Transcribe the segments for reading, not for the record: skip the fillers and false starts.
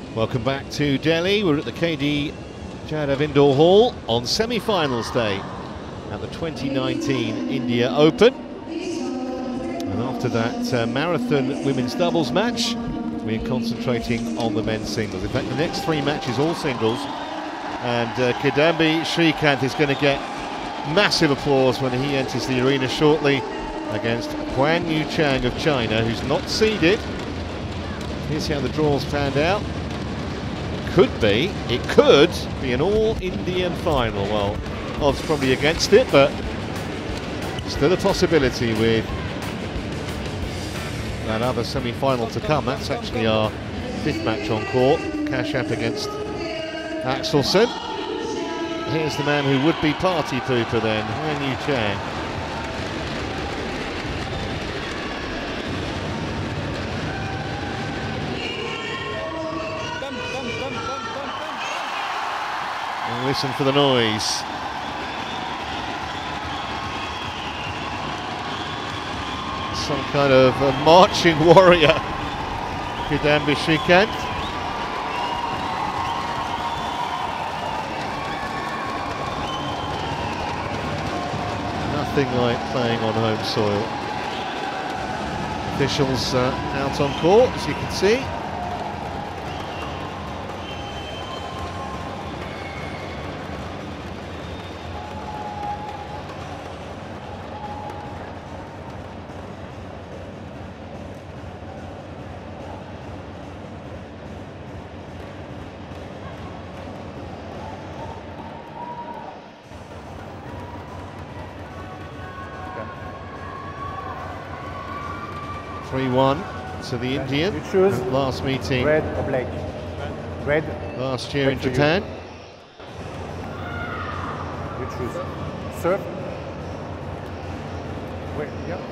Welcome back to Delhi. We're at the KD Jadhav Indoor Hall on semi-finals day at the 2019 India Open. And after that marathon women's doubles match, we're concentrating on the men's singles. In fact, the next three matches all singles, and KIDAMBI Srikanth is going to get massive applause when he enters the arena shortly against HUANG Yuxiang of China, who's not seeded. Here's how the draws panned out. It could be an all-Indian final. Well, odds probably against it, but still a possibility with that other semi-final to come. That's actually our fifth match on court. Kashyap against Axelsen. Here's the man who would be party pooper then, HUANG Yuxiang. Listen for the noise. Some kind of a marching warrior, KIDAMBI Srikanth. Nothing like playing on home soil. Officials out on court, as you can see. To the Indian. You choose last meeting. Red or black? Red. Last year in Japan. You choose. Serve. Wait, yeah.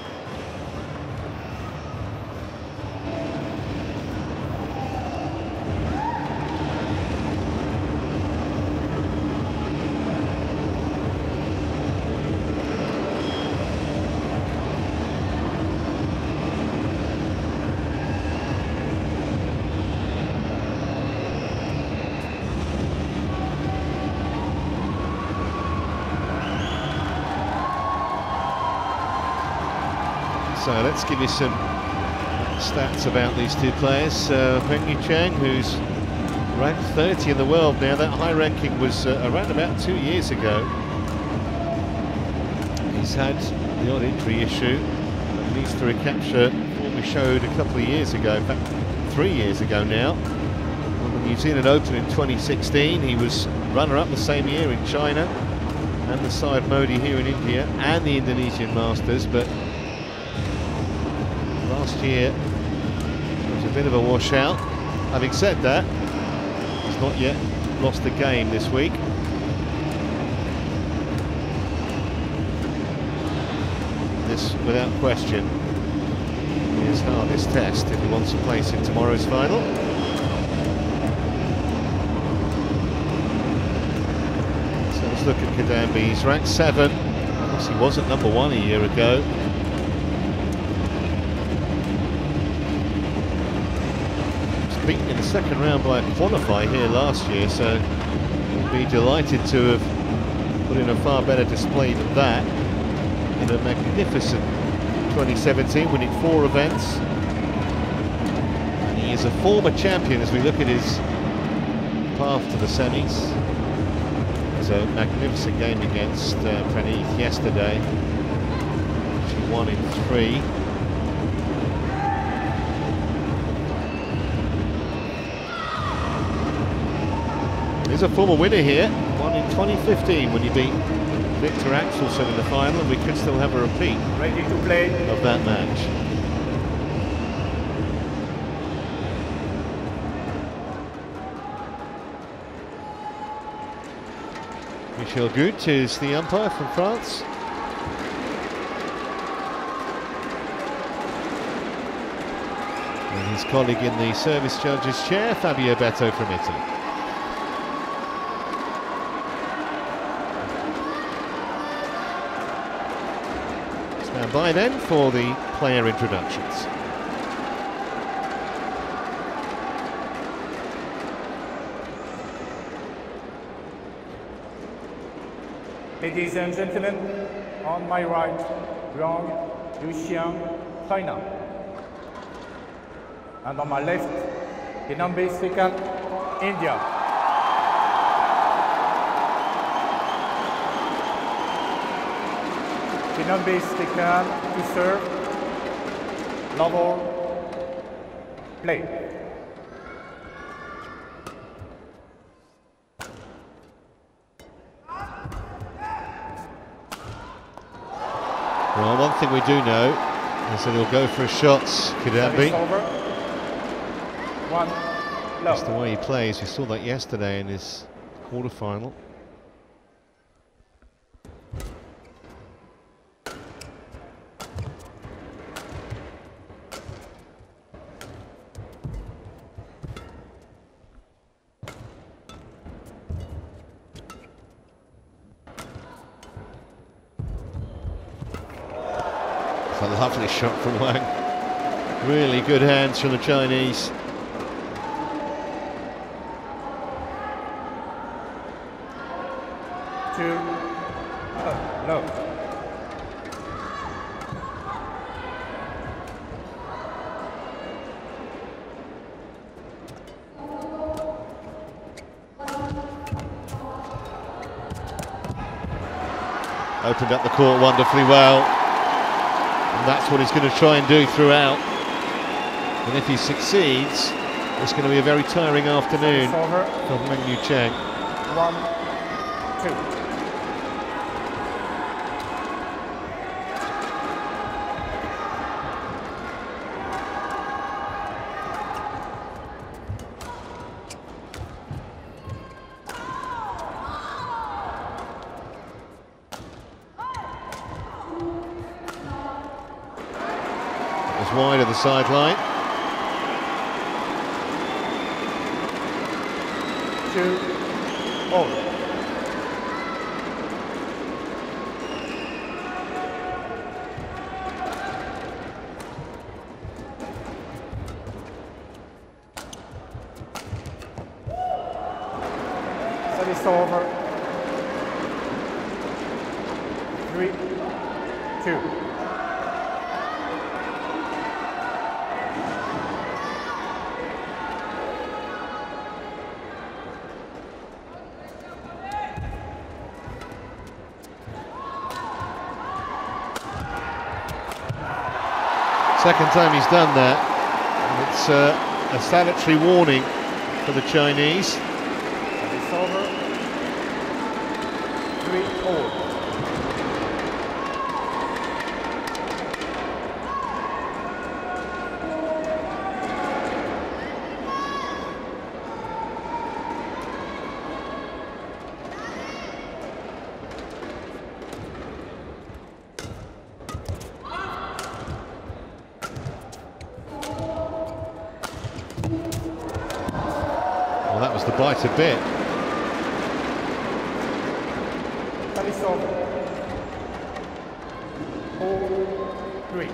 So let's give you some stats about these two players. HUANG Yuxiang, who's ranked 30 in the world now. That high ranking was around about 2 years ago. He's had the odd injury issue, but needs to recapture what we showed a couple of years ago, in fact 3 years ago now. On the New Zealand Open in 2016, he was runner-up the same year in China, and the Syed Modi here in India, and the Indonesian Masters, but last year was a bit of a washout. Having said that, he's not yet lost a game this week. This, without question, is his hardest test if he wants a place in tomorrow's final. So let's look at KIDAMBI. He's ranked 7. Of course, he wasn't number 1 a year ago. Beaten in the second round by a qualifier here last year, so we'll be delighted to have put in a far better display than that in a magnificent 2017, winning 4 events. And he is a former champion as we look at his path to the semis. It's a magnificent game against Praneeth yesterday. She won in 3. He's a former winner here, won in 2015 when he beat Victor Axelsen in the final, and we could still have a repeat Ready to play of that match. Michel Gut is the umpire from France. And his colleague in the service judge's chair, Fabio Betto from Italy. Stand by then for the player introductions. Ladies and gentlemen, on my right, HUANG Yuxiang, China. And on my left, KIDAMBI Srikanth, India. KIDAMBI Srikanth to serve. Level, play. Well, one thing we do know is that he'll go for his shots, KIDAMBI. That's the way he plays. We saw that yesterday in his quarter-final. It's a lovely shot from Wang. Really good hands from the Chinese. No. Opened up the court wonderfully well. And that's what he's going to try and do throughout. And if he succeeds, it's going to be a very tiring afternoon for HUANG Yuxiang. 1-2. Wide of the sideline. 2-all. Service over. 3-2. Second time he's done that, and it's a salutary warning for the Chinese. It's over. 3-all. Well, that was the bite a bit. That is over. 4-3.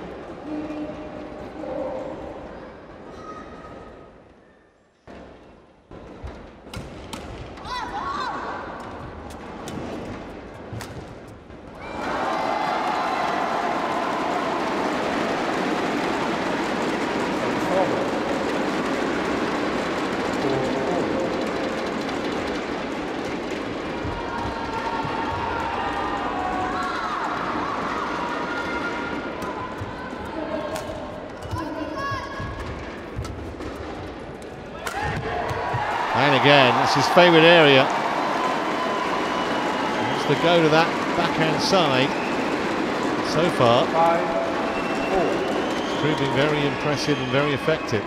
And again, it's his favourite area. He wants to go to that backhand side. So far, 5-4. it's proving very impressive and very effective.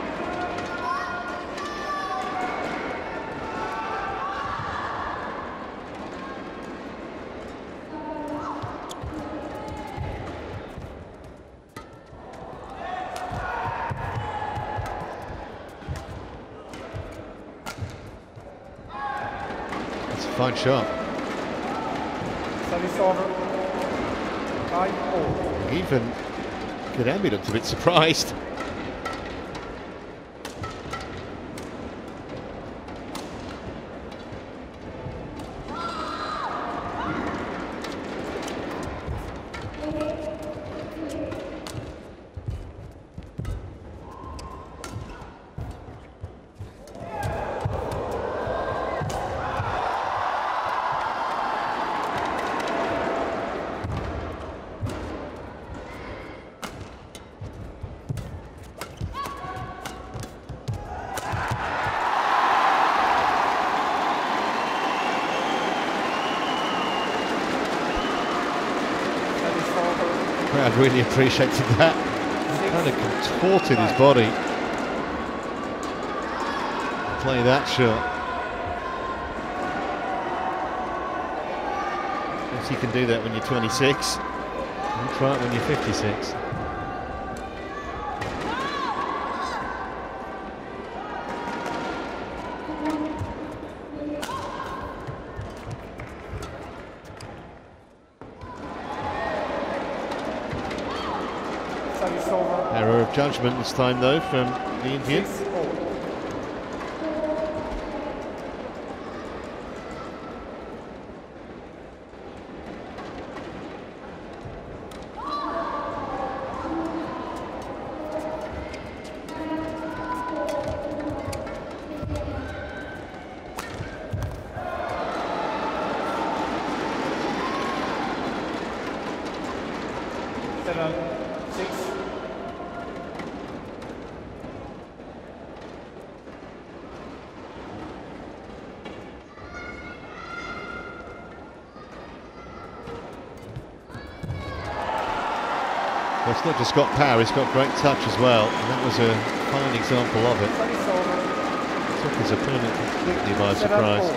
Fine shot. Service over. 5-all. Even KIDAMBI looked a bit surprised. crowd really appreciated that. He kind of contorted his body. Play that shot. Yes, you can do that when you're 26. You try it when you're 56. Error of judgment this time though from the Indian. Well, it's not just got power, it's got great touch as well, and that was a fine example of it. Took his opponent completely by surprise.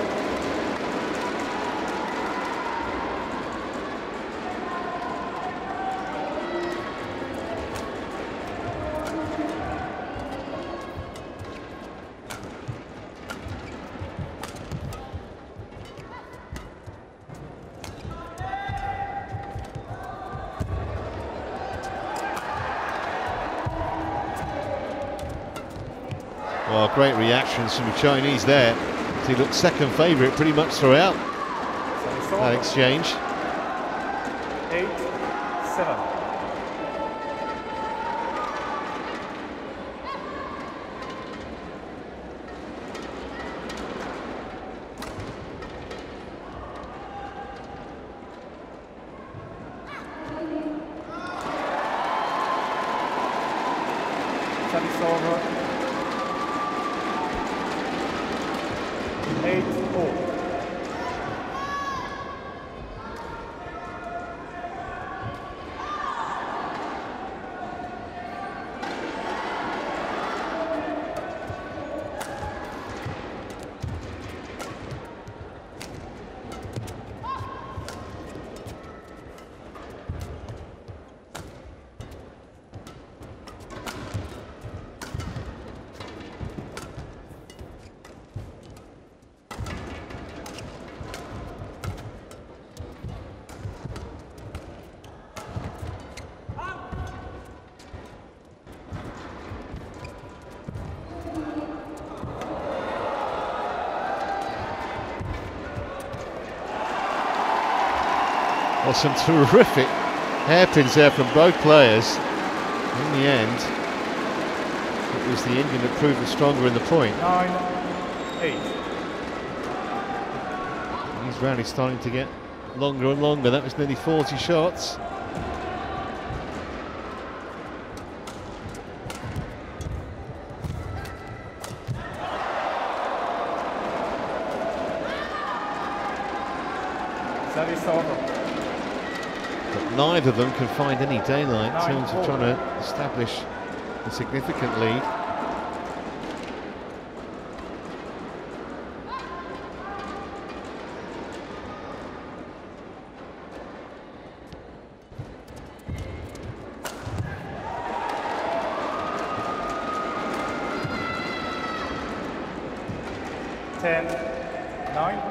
Well, great reactions from the Chinese there. He looked second favourite pretty much throughout that exchange. 8-7. Service over. 8-4. Well, some terrific hairpins there from both players. In the end, it was the Indian that proved the stronger in the point. 9-8. These rallies starting to get longer and longer. That was nearly 40 shots. Service over. But neither of them can find any daylight in terms of trying to establish a significant lead. Ten, 9.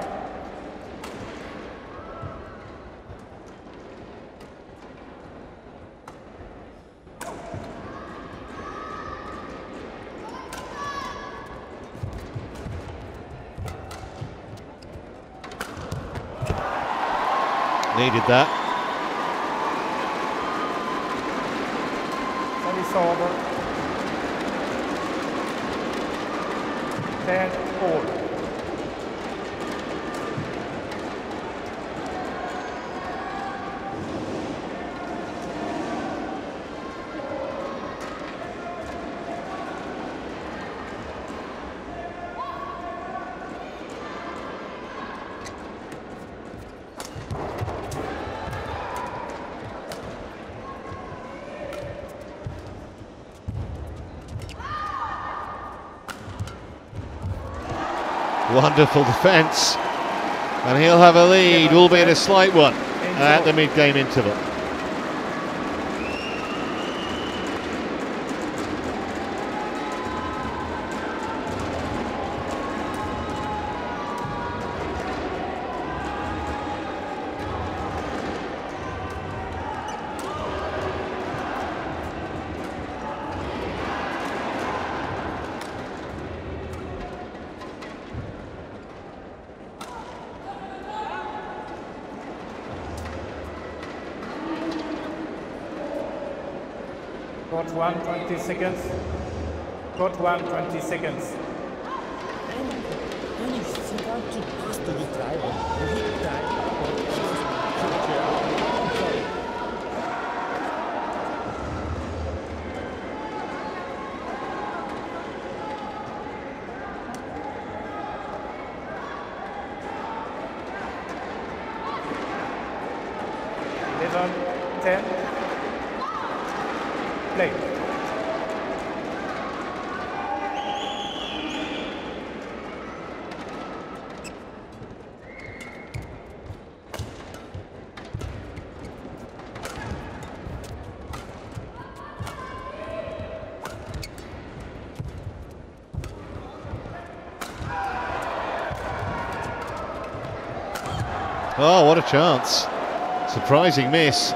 Needed that. Service over. 10-4. Wonderful defence. And he'll have a lead, albeit a slight one, at the mid-game interval. Court 1, 20 seconds. Court 1, 20 seconds. Play. Oh, what a chance. Surprising miss.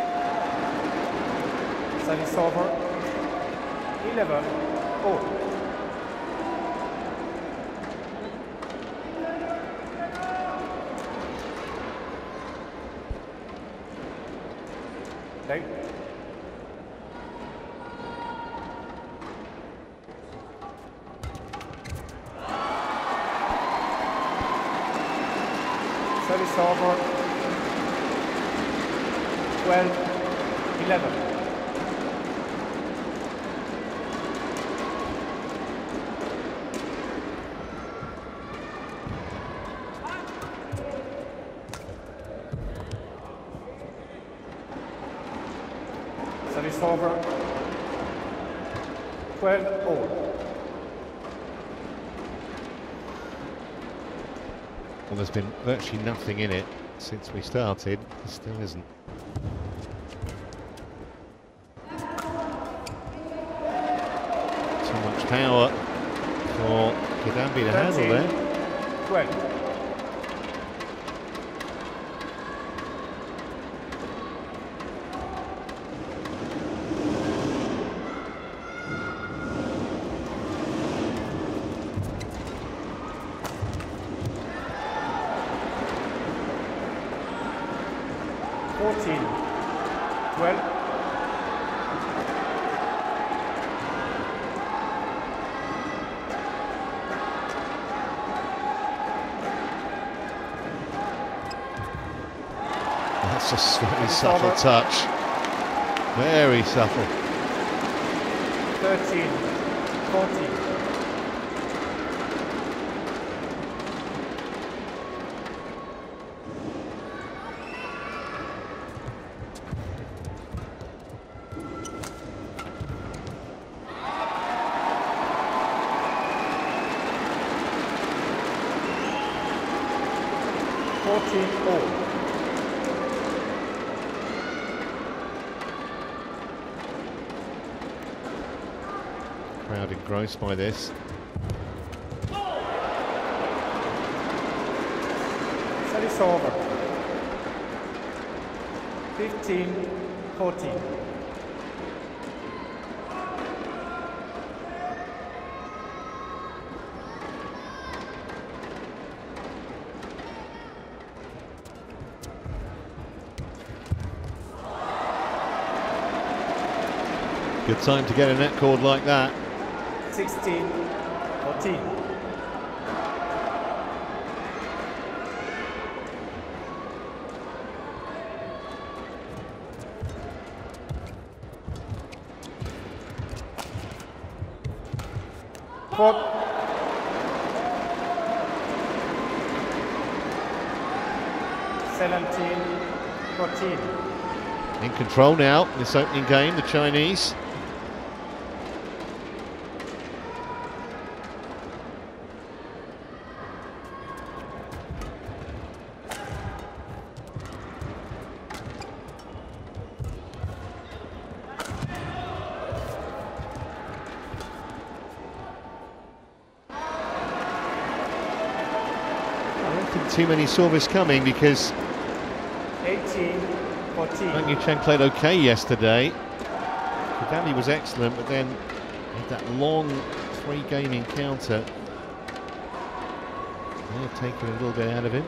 Service over. 11 all. Play. Service over. 12, 11. Service over. 12 all. Well, there's been virtually nothing in it since we started. There still isn't. Too much power for Kidambi to handle there. 12. That's a very subtle touch. Very subtle. 13, 14. All. Crowd engrossed by this. Service over. 15, 14. Good time to get a net cord like that. 16, 14. Court. 17, 14. In control now, this opening game, the Chinese. Didn't too many saw this coming because 18-14. HUANG Yuxiang played okay yesterday. KIDAMBI was excellent, but then had that long 3-game encounter. May have taken a little bit out of him.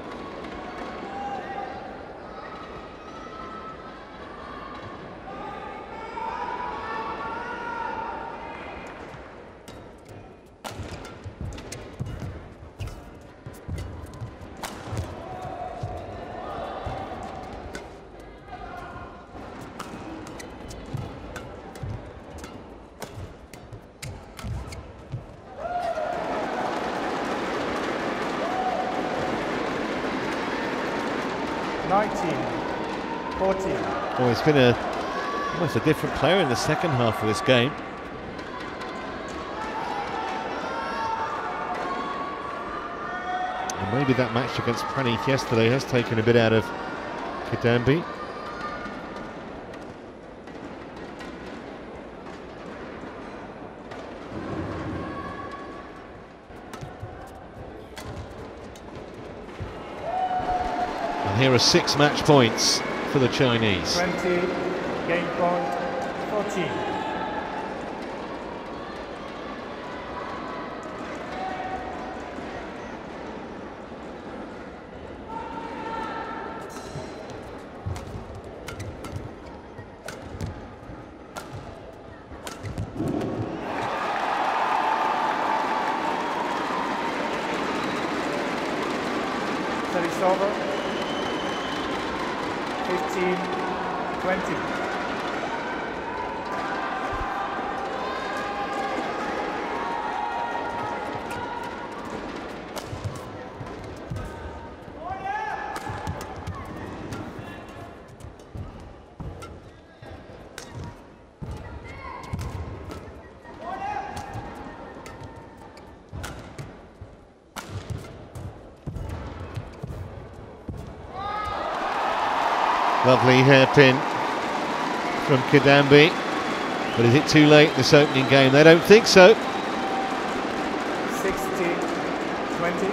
Oh, it's been almost a different player in the second half of this game. And maybe that match against Pranith yesterday has taken a bit out of KIDAMBI. And here are 6 match points for the Chinese. 20, game point 14. Service over. 15-20. Lovely hairpin from KIDAMBI, but is it too late in this opening game? They don't think so. 16-20.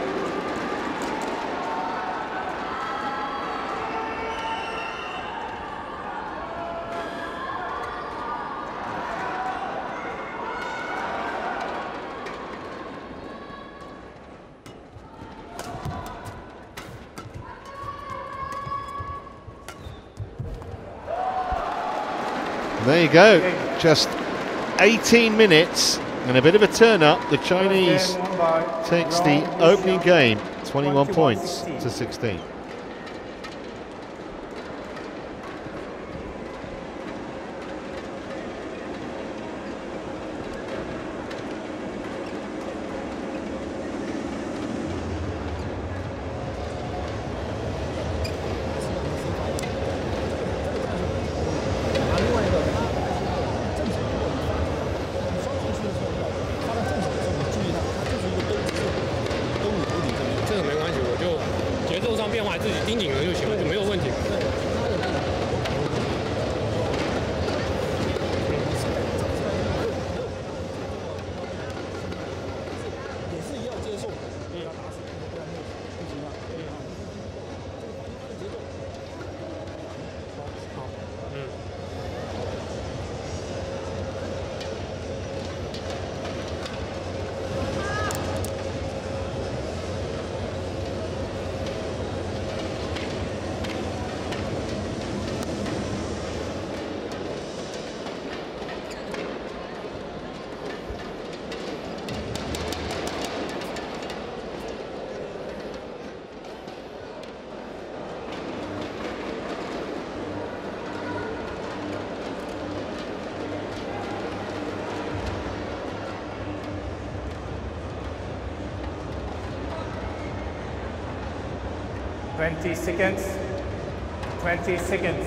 There you go, just 18 minutes and a bit of a turn up. The Chinese takes the opening game, 21 points to 16. Twenty seconds. 20 seconds.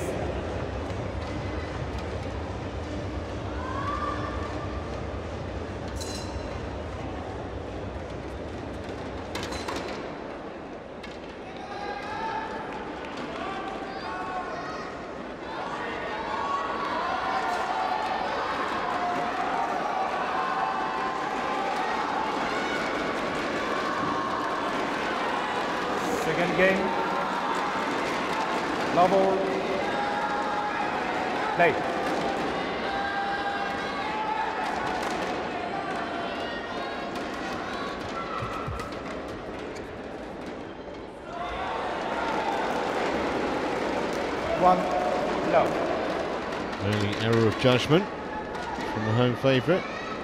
Second game. Level. Play. One love. Only error of judgment from the home favourite.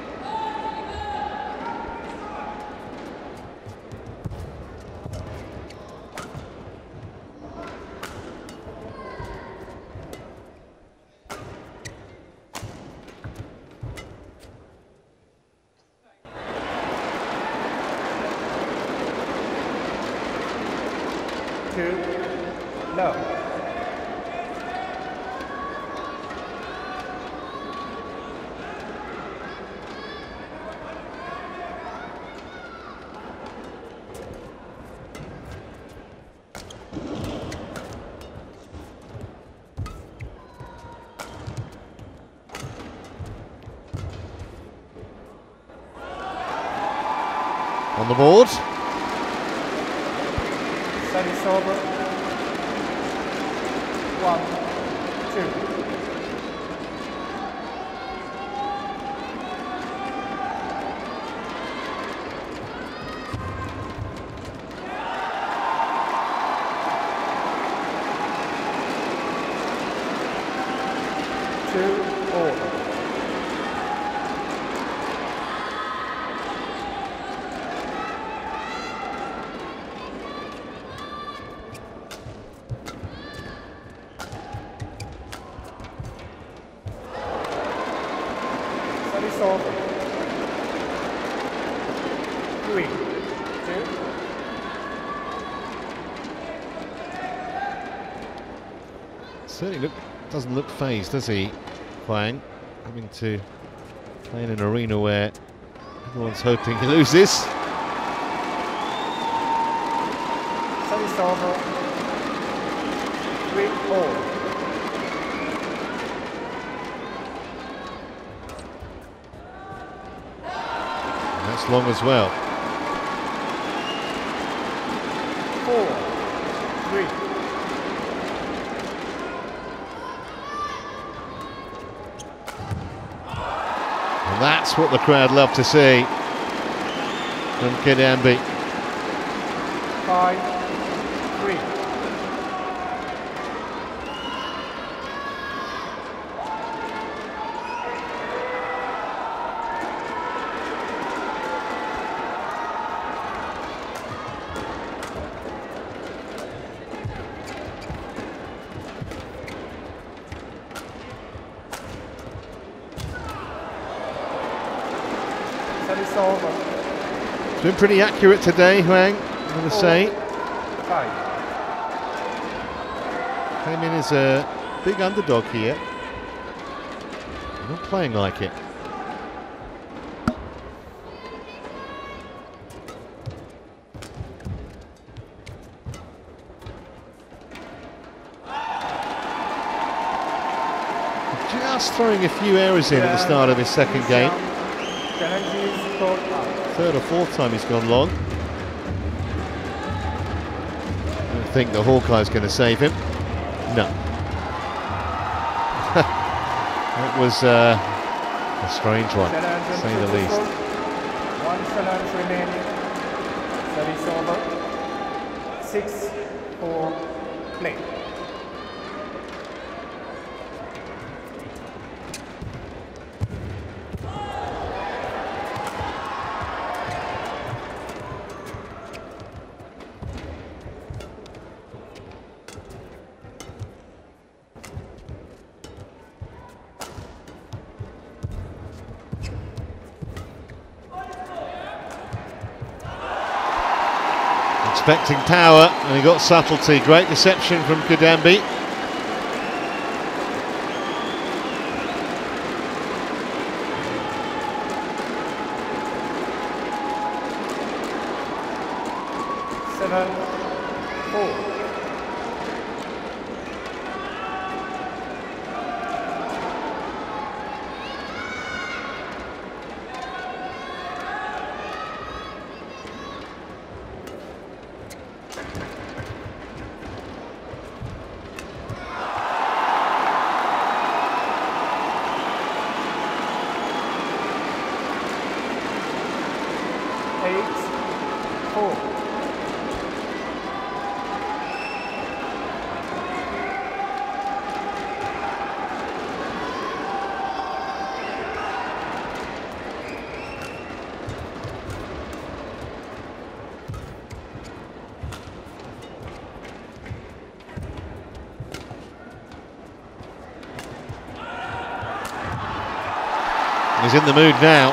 Two love. On the board. Service over. 1, 2. Service over. 3, 2. Certainly doesn't look phased, does he, Huang? Having to play in an arena where everyone's hoping he loses. Service over. 3-4. That's long as well. 4, 3. And that's what the crowd love to see from Kidambi. 5, 3. Service over. It's been pretty accurate today, Huang, I'm going to say. 5. Came in as a big underdog here. Not playing like it. Just throwing a few errors in at the start of his second game. Third or fourth time he's gone long. I think the Hawkeye's going to save him. No. That was a strange one, to say the least. One challenge remaining. Service over. 6-4 play. Expecting power, and he got subtlety. Great deception from Kidambi. 8-4. He's in the mood now.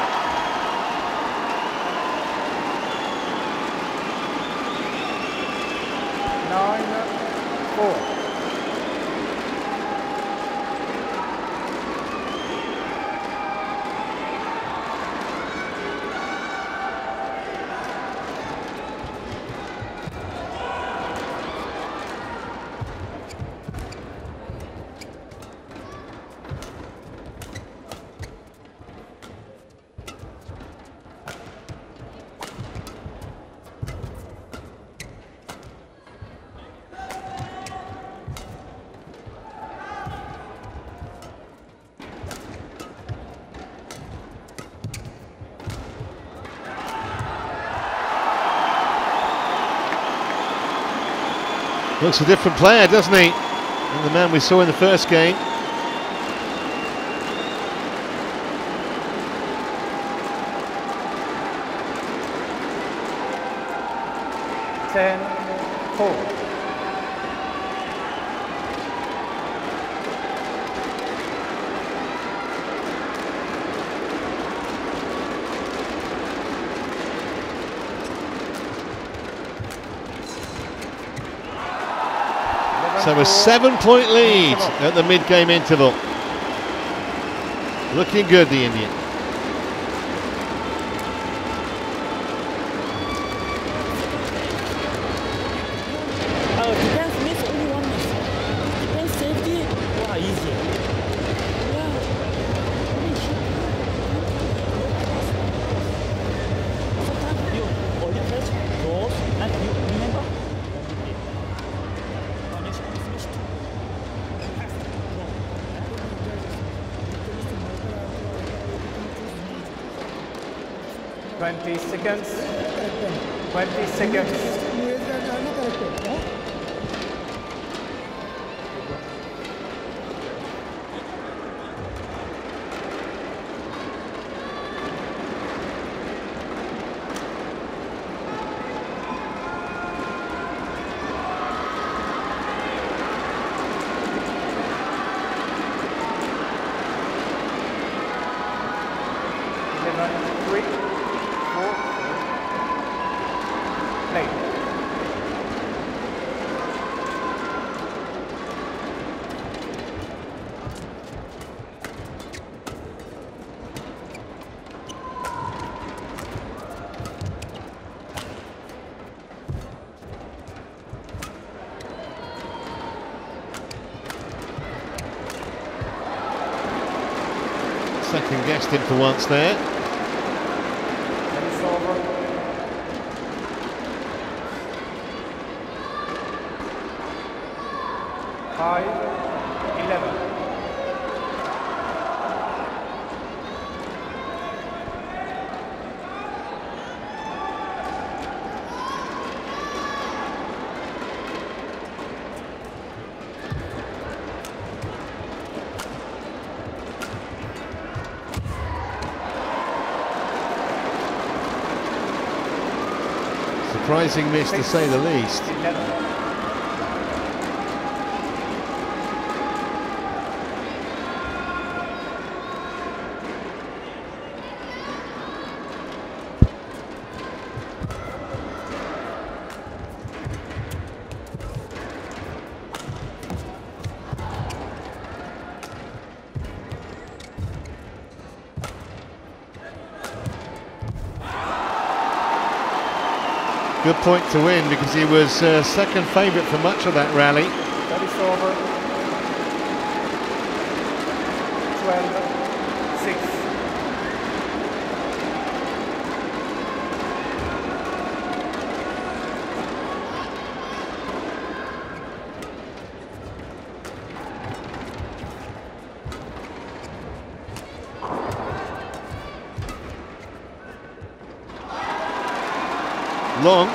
Looks a different player, doesn't he, than the man we saw in the first game. So a 7-point lead at the mid-game interval. Looking good, the Indian. Defense miss only one miss. Defense safety, wow, easy. Sometimes you only press close and you remember. Next one is missed. 20 seconds. 20 seconds. Second guessed him for once there. It's over. 5-11. Surprising miss to say the least. 11. Good point to win because he was second favourite for much of that rally. That is over. 12-6. long.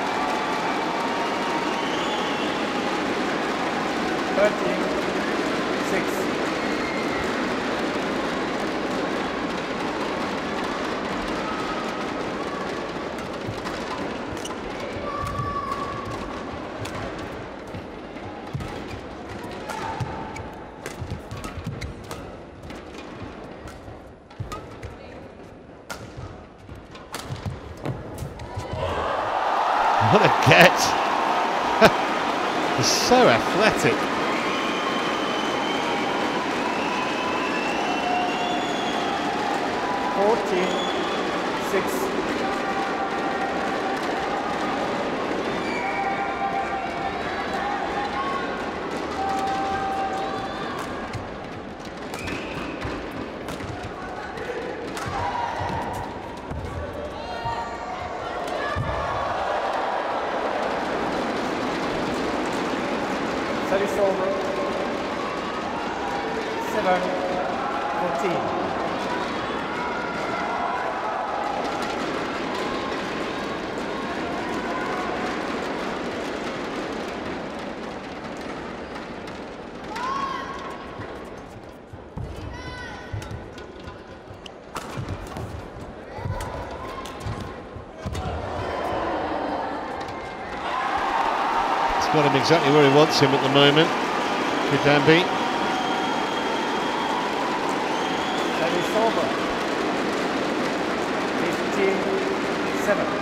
13-6. What a get! He's so athletic. Service over. 7-14. Got him exactly where he wants him at the moment, Kidambi. That is over. 15-7.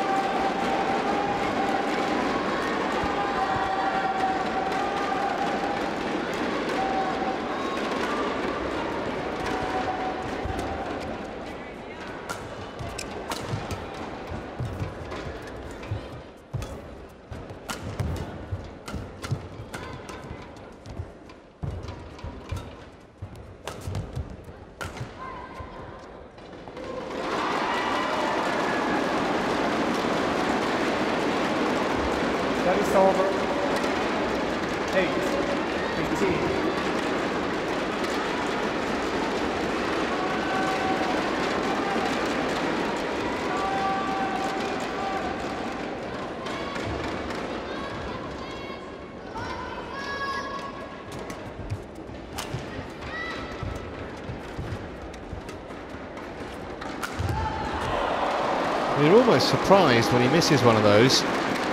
That is over. 8-15. You're almost surprised when he misses one of those.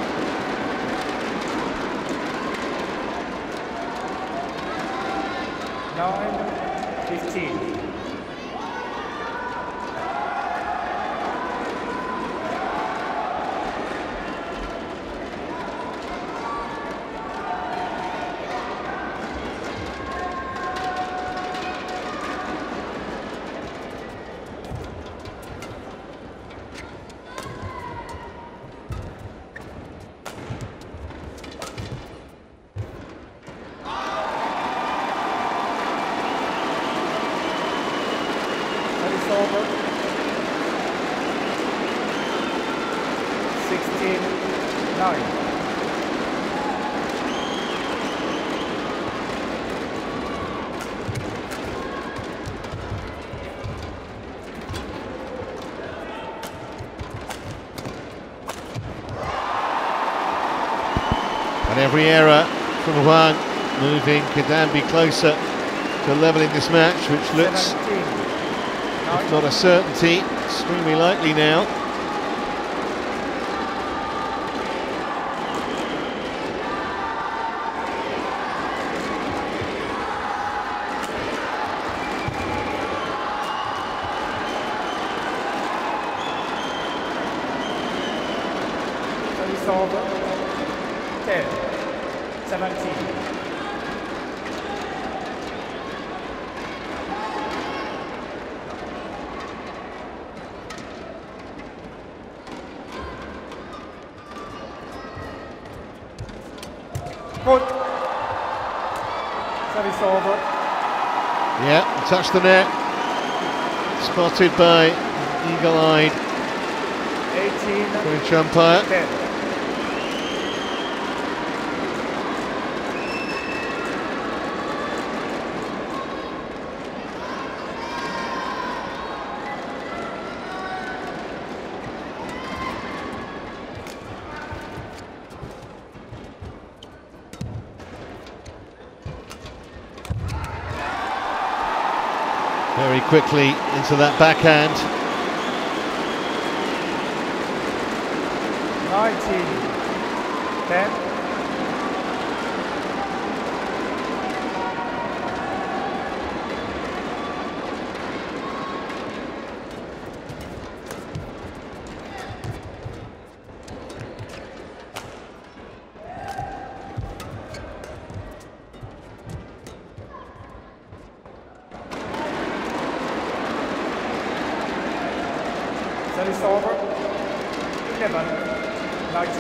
Over. 16-9. And every error from Huang moving Kidambi closer to levelling this match, which looks, if not a certainty, extremely likely now. Service over. 10-17. Good. Service over. Yeah, touched the net. Spotted by eagle-eyed 18. French umpire. 10. Very quickly into that backhand. 19, 10. Service over, 11, 19.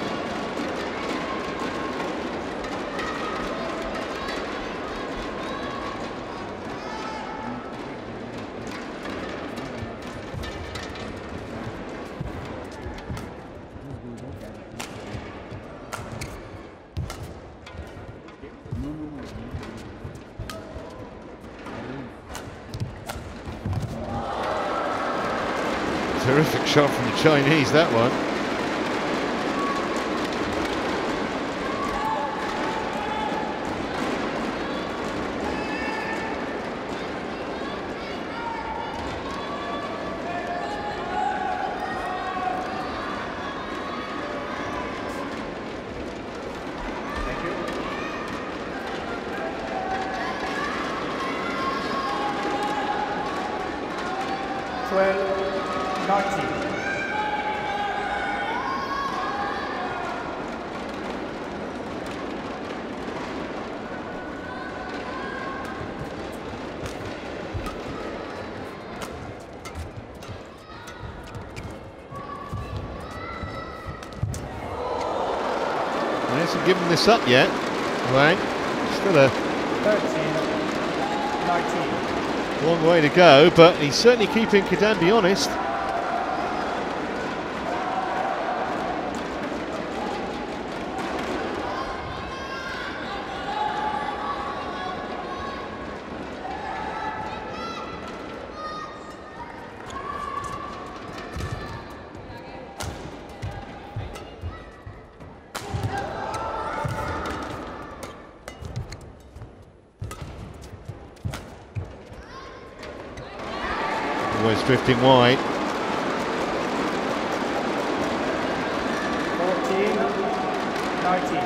Terrific shot from the Chinese, that one. Thank you. He hasn't given this up yet, right? Still a 13, 19. long way to go, but he's certainly keeping Kidambi honest. Always drifting wide. 14, 19.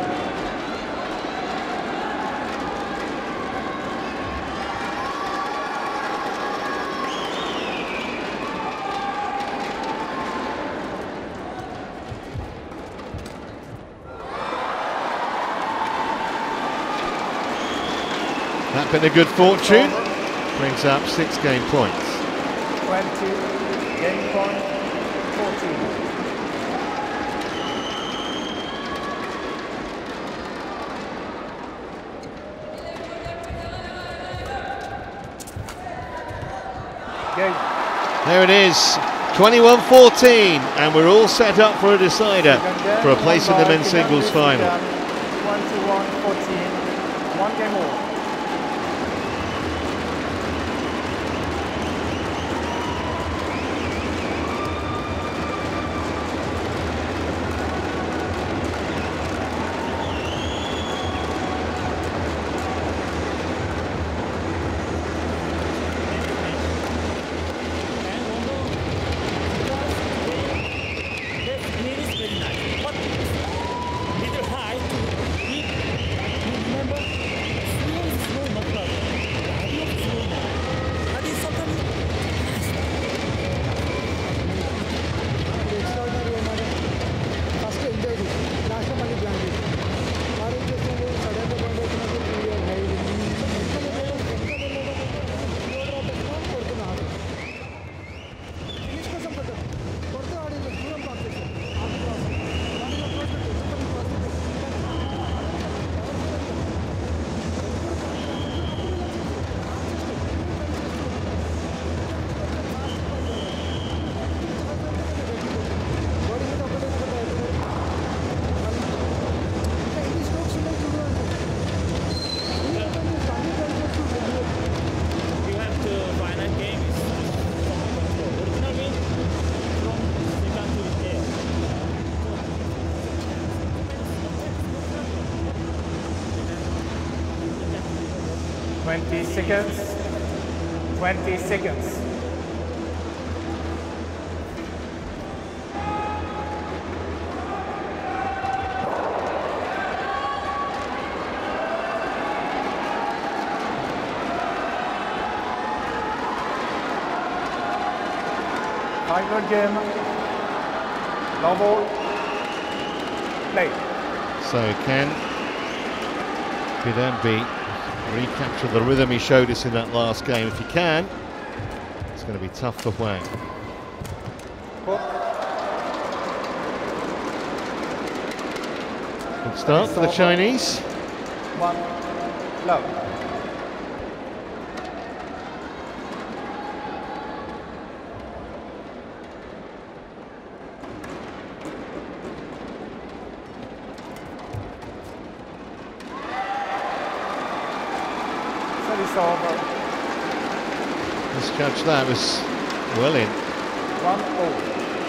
That been a good fortune. Brings up 6 game points. 20, game point, 14. Game. There it is, 21-14, and we're all set up for a decider for a place in the men's singles final. 21-14, 1 game more. Seconds. 20 seconds. Final game. No ball. Play. So can KIDAMBI recapture the rhythm he showed us in that last game? If he can, it's going to be tough for Huang. Good start for the Chinese. 1 love. Misjudged that, was well in. 1-0.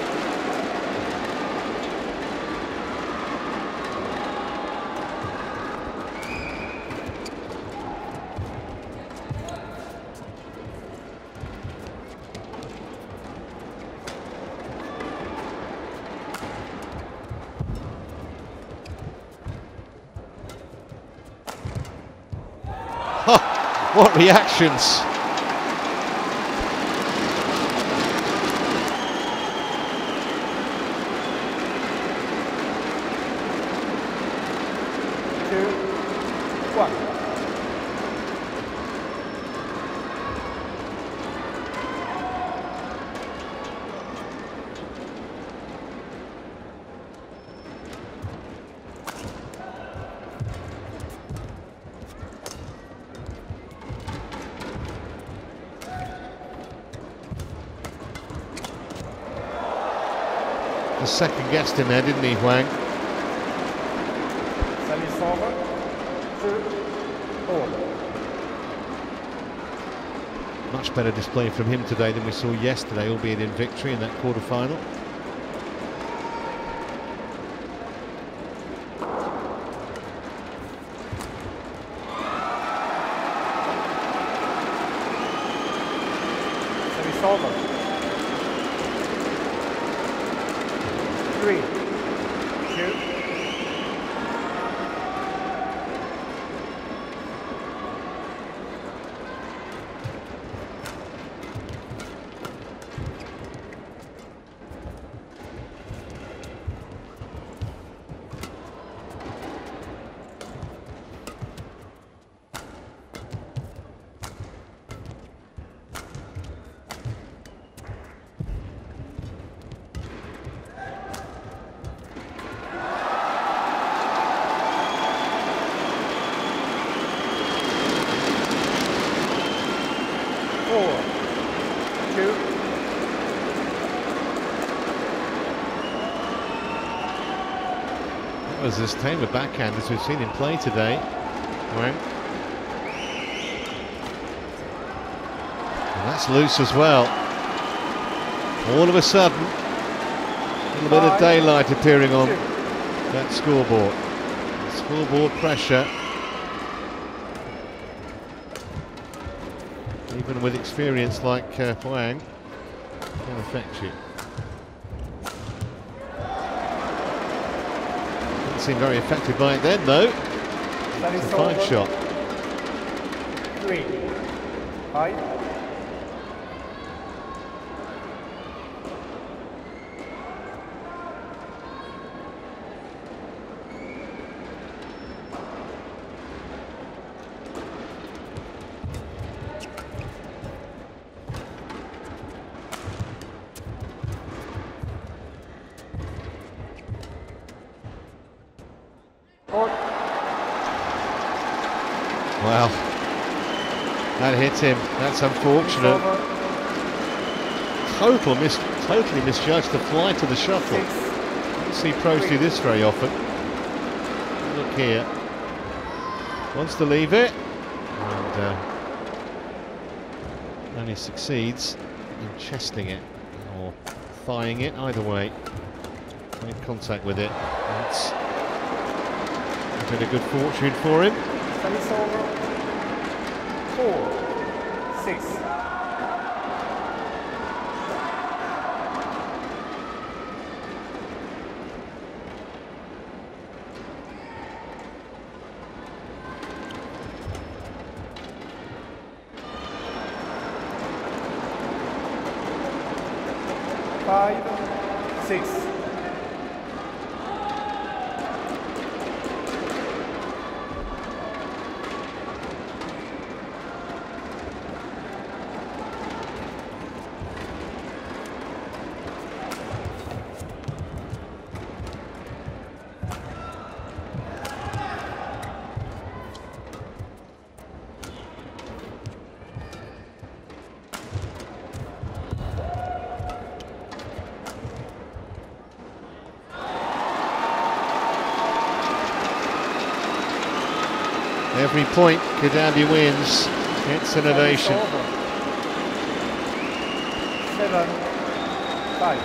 What reactions! The second guessed him there, didn't he, Huang? Service over. 2-4. Much better display from him today than we saw yesterday, albeit in victory in that quarter-final. Service over. 3, 2. That was as tame a backhand as we've seen him play today. Huang. And that's loose as well. All of a sudden, a little bit of daylight appearing on that scoreboard. Scoreboard pressure. Even with experience like Huang, can affect you. Didn't seem very affected by it then, though. It's a fine shot. 3, 5. Well, that hit him. That's unfortunate. Totally misjudged the flight of the shuttle. Don't see pros do this very often. Look here. Wants to leave it, and only succeeds in chesting it or thighing it. Either way, made contact with it. That's a bit of good fortune for him. Service over. 4, 6. Every point Kidambi wins, it's an ovation. 7-5.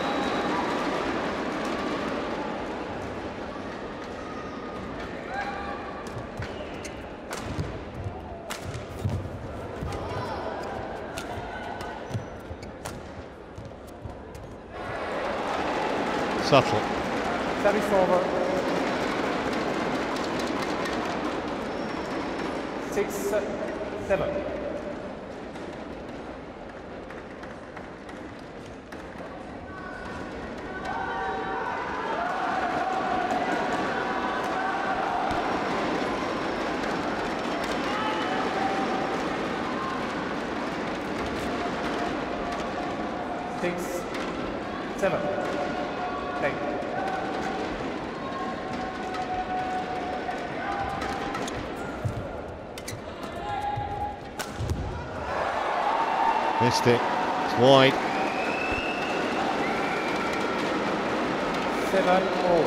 Subtle. Service over. 6-7. Missed it. It's wide. 7-all.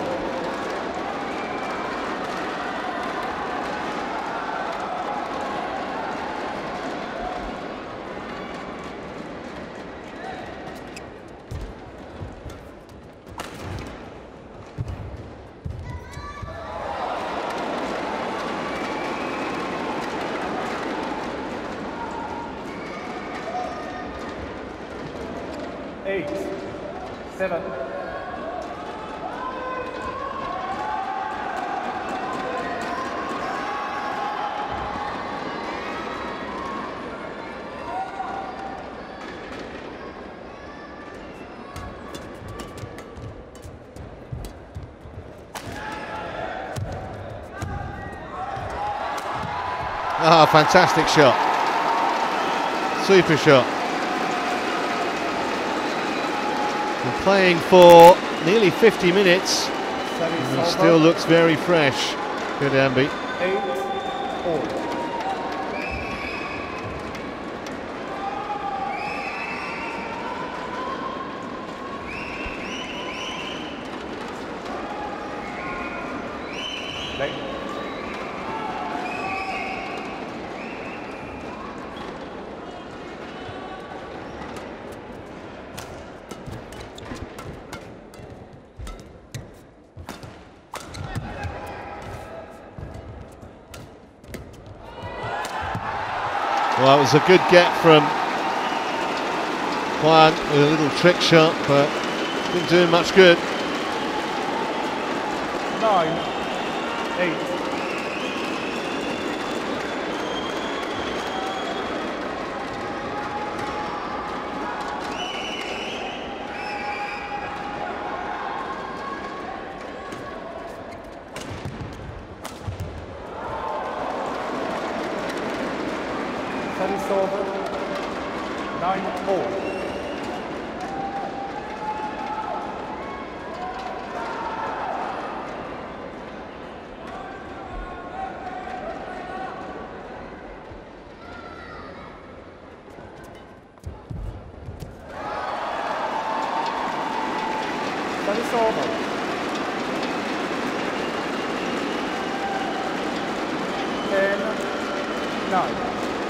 Ah, fantastic shot. Super shot. Been playing for nearly 50 minutes and he still looks very fresh, Kidambi. 8-all. Well, it was a good get from Huang with a little trick shot, but didn't do him much good. 9-8. Service over. 9-all. Service over. 10-9.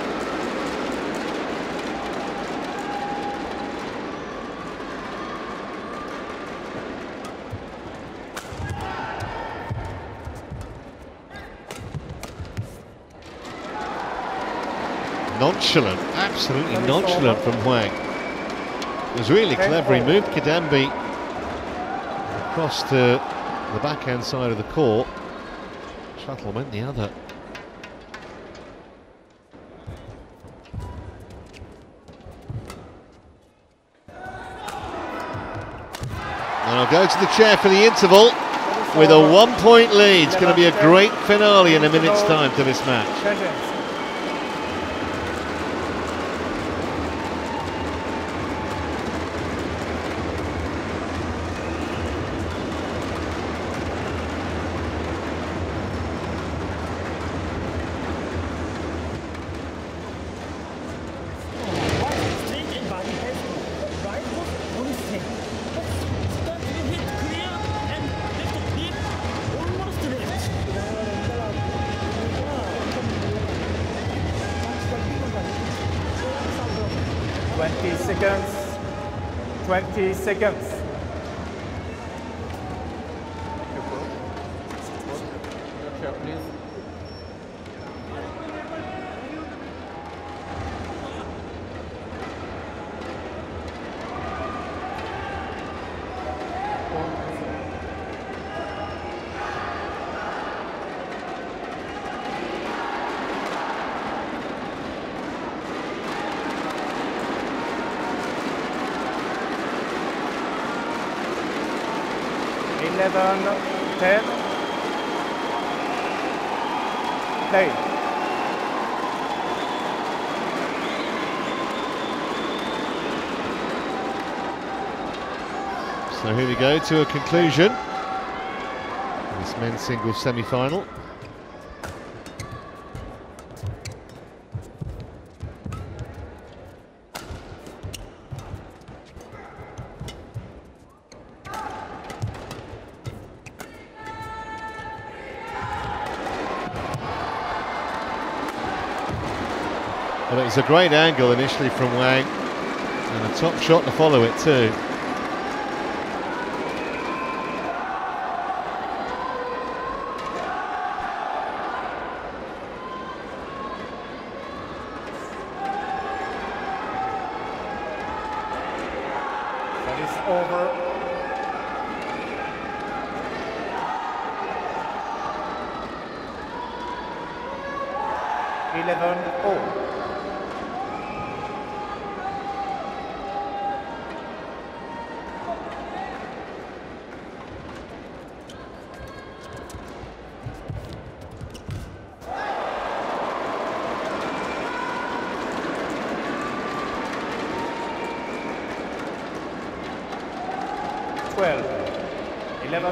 Nonchalant, absolutely nonchalant from Huang. It was really clever. He moved Kidambi across to the backhand side of the court. Shuttle went the other. And I'll go to the chair for the interval with a 1-point lead. It's going to be a great finale in a minute's time to this match. seconds, 20 seconds. Your chair, please. Eleven, 10, play. So here we go to a conclusion. This men's singles semi-final. Well, it's a great angle initially from Wang, and a top shot to follow it too. That is over. Oh. 12, 11.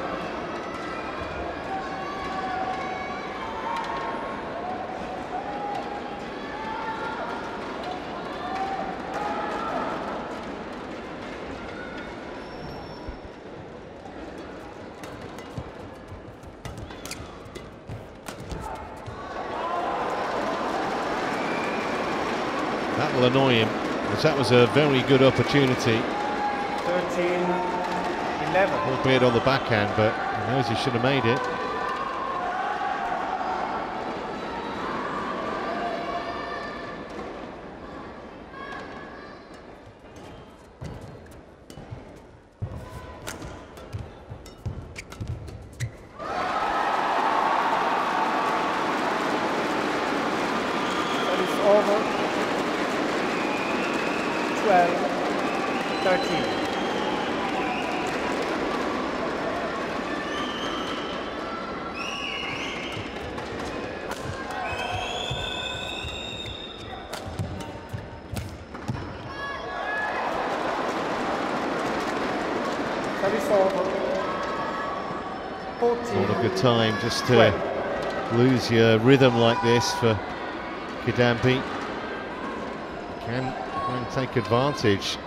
That will annoy him, because that was a very good opportunity. 13, 11. Albeit on the backhand, but he knows he should have made it. That is over. 12, 13. That is over. 14. Not a good time just to lose your rhythm like this for Kidambi. Can take advantage.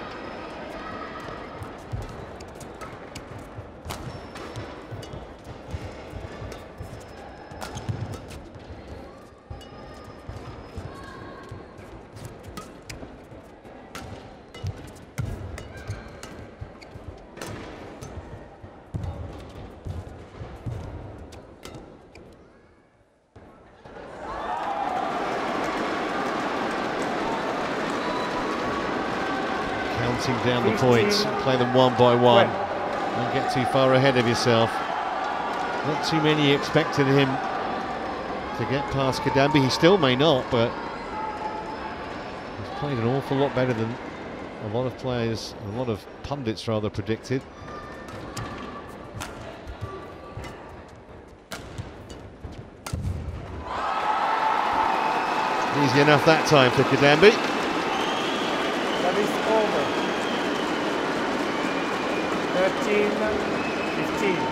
Counting down the points, play them one by one. Don't get too far ahead of yourself. Not too many expected him to get past Kidambi. He still may not, but he's played an awful lot better than a lot of players, a lot of pundits rather, predicted. Easy enough that time for Kidambi. That is over. 13, 15.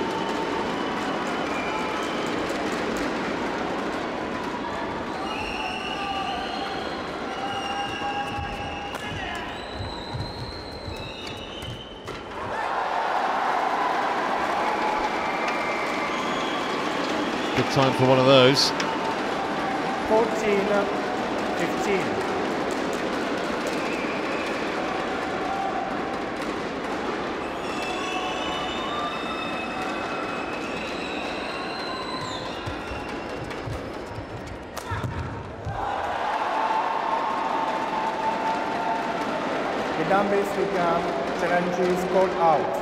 Good time for one of those. 14, 15. KIDAMBI Srikanth, challenge scored out.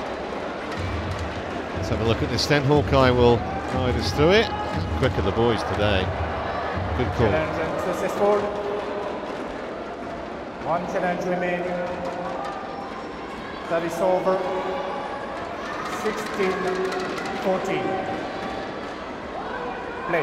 Let's have a look at this then. Hawkeye will guide us through it. Quicker the boys today. Good call. Challenge successful. One challenge remaining. That is over. 16-14. Play.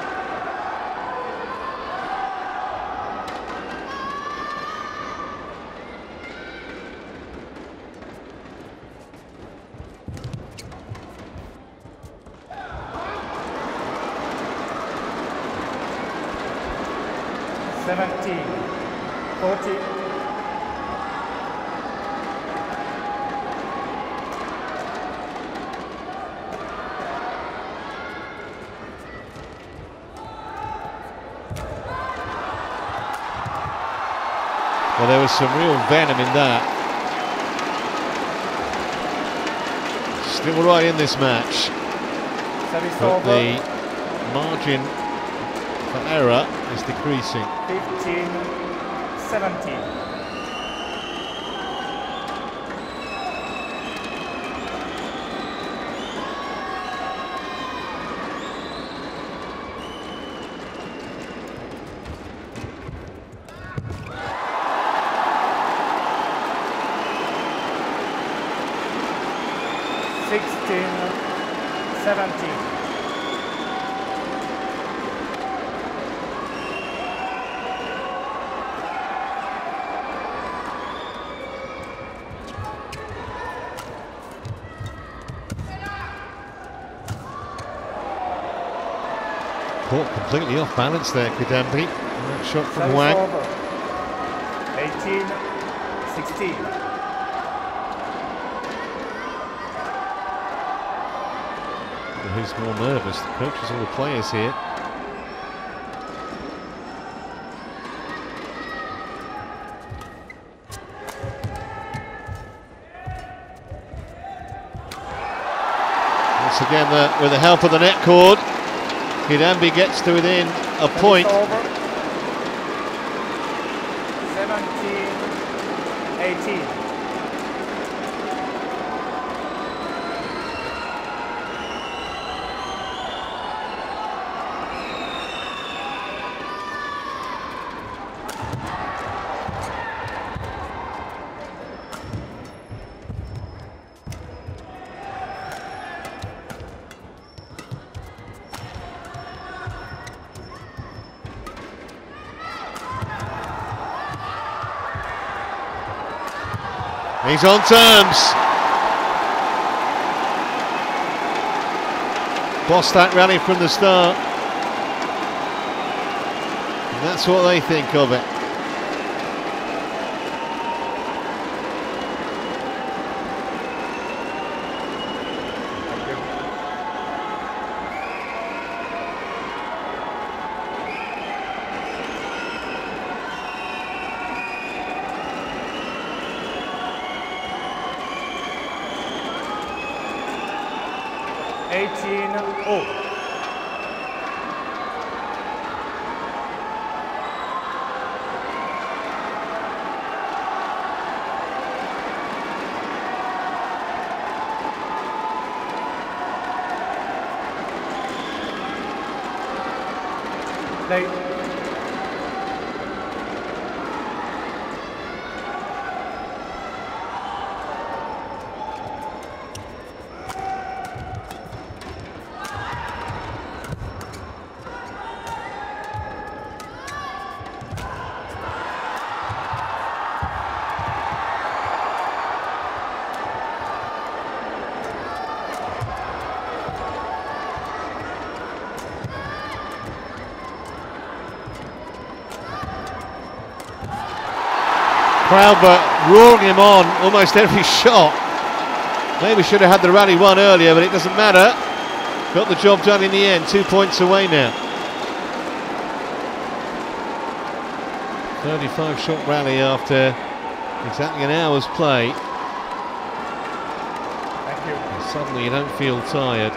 Well, there was some real venom in that. Still right in this match, but the margin for error is decreasing. 15-17. Caught completely off balance there, Kidambi. That shot from Huang. 18-16. Who's more nervous, the coaches or the players here? Once again, with the help of the net cord, Kidambi gets to within a point. 17-18. He's on terms. Bossed that rally from the start. And that's what they think of it. Play. Crowd but roaring him on almost every shot. Maybe should have had the rally won earlier, but it doesn't matter. Got the job done in the end. 2 points away now. 35 shot rally after exactly an hour's play. Thank you. And suddenly you don't feel tired.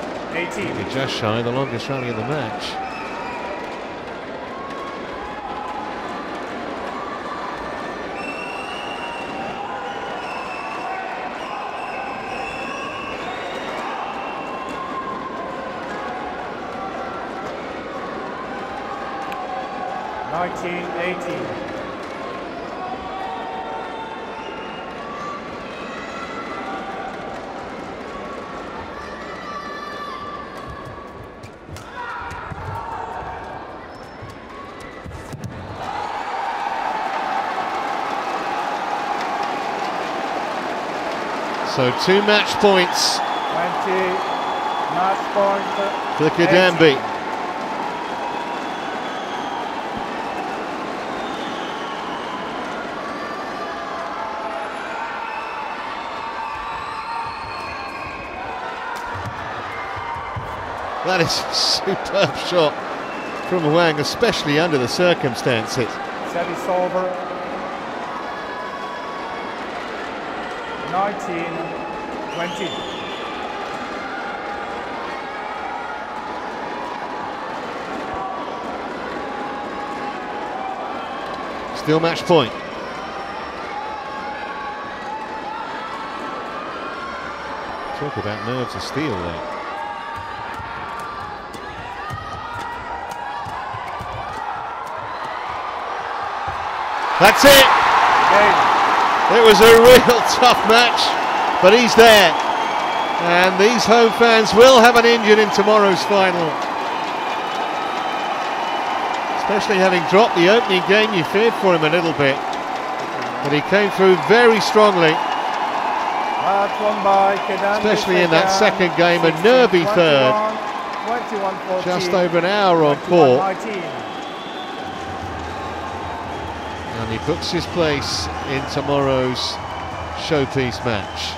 19-18. Maybe just shy, the longest rally of the match. 19-18. So 2 match points 20 match point for Kidambi. That is a superb shot from Huang, especially under the circumstances. Set is over. 19-20. Still match point. Talk about nerves of steel there. That's it! It was a real tough match, but he's there. And these home fans will have an Indian in tomorrow's final. Especially having dropped the opening game, you feared for him a little bit. But he came through very strongly. Especially in that second game, a nervy third. Just over an hour on court. And he books his place in tomorrow's showpiece match.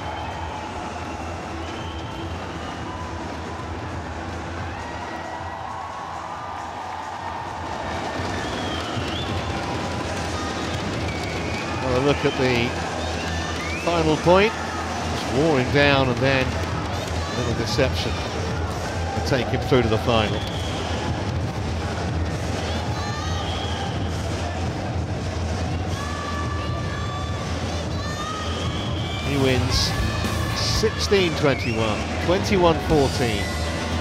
Well, a look at the final point. Just wore him down, and then a little deception to take him through to the final. He wins 16-21, 21-14,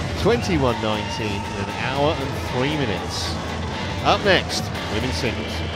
21-19 in an hour and 3 minutes. Up next, women's singles.